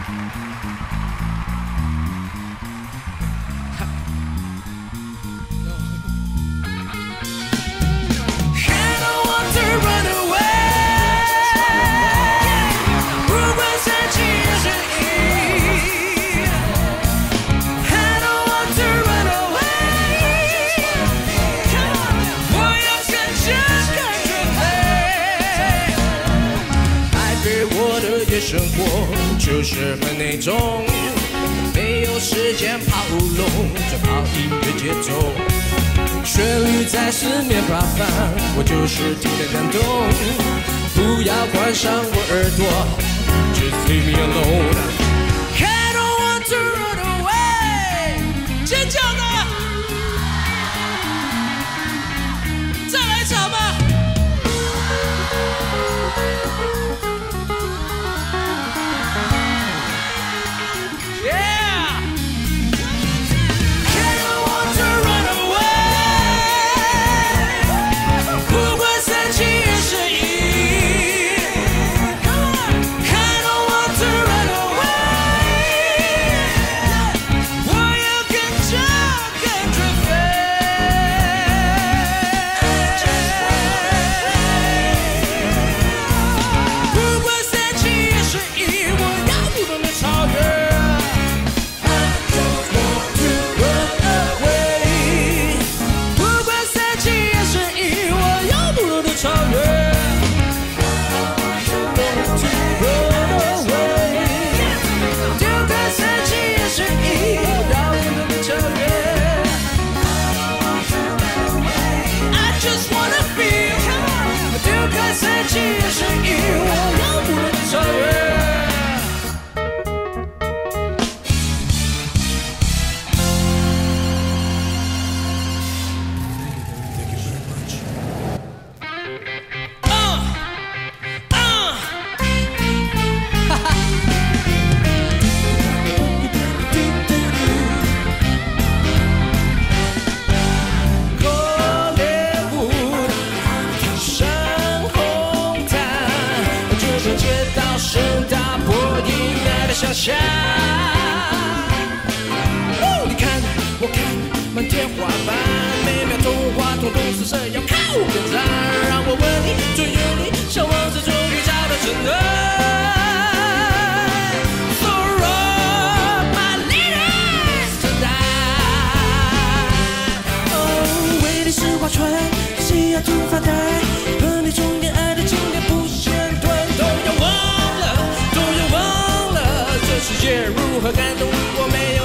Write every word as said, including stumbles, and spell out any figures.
生活就是很那种，没有时间跑龙，只跑音乐节奏。旋律在四面八方，我就是听得感动。不要关上我耳朵 ，Just leave me alone。I don't want to run away。尖叫的，再来一场吧。想象，哦，你看，我看，满天花瓣，每秒钟画通通是这样靠边站。让我问你，最有你，向往着终于找到真爱。So roll my leaders tonight。哦，为你是划船，西雅图发呆，和你充电爱的经典不间断，都要忘了，都要忘了。世界如何感动你？我没有。